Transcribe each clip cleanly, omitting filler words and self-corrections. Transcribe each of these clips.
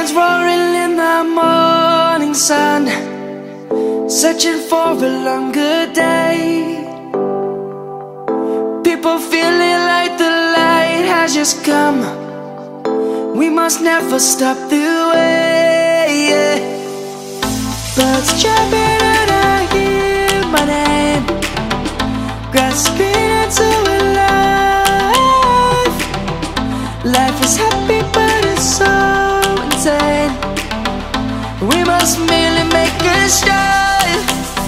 Lions roaring in the morning sun, searching for a longer day. People feeling like the light has just come. We must never stop the way. Birds chirping and I hear my name, grasping into a life. Life is happy but it's so insane. We must merely make a start.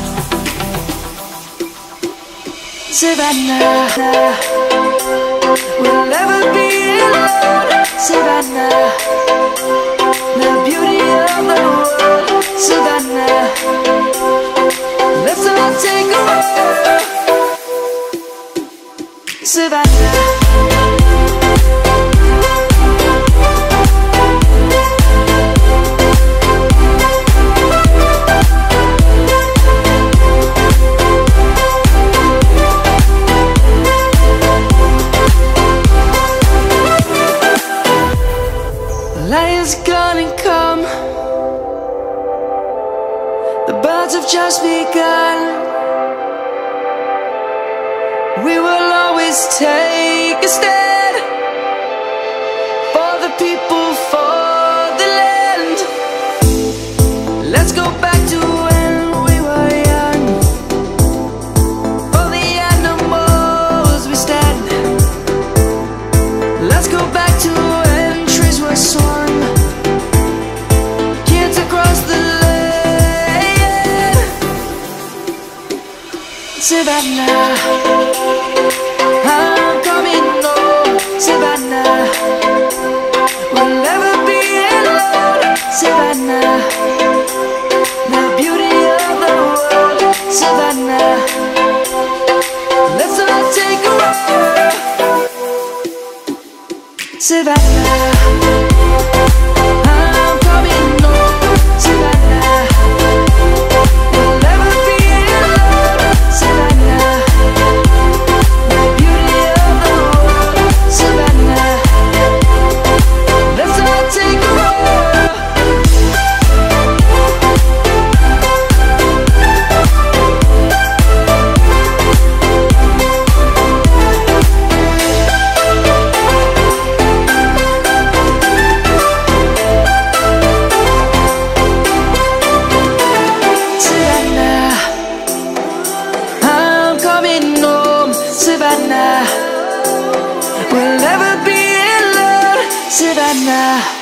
Savannah, we'll never be alone. Savannah, the beauty of the world. Savannah, let's all take a walk. Savannah. Lions gonna come. The birds have just begun. We will always take a stand for the people, for the land. Let's go back to when we were young. For the animals we stand. Let's go back to when trees were swung. Savannah, I'm coming home. Savannah, we'll never be alone. Savannah, the beauty of the world. Savannah, let's all take a walk. Savannah, I'm coming home. Savannah, we'll never be alone. Savannah, the beauty of the world. Savannah, let's all take a walk. Savannah, I'm coming home. Savannah, we'll never be alone. Savannah.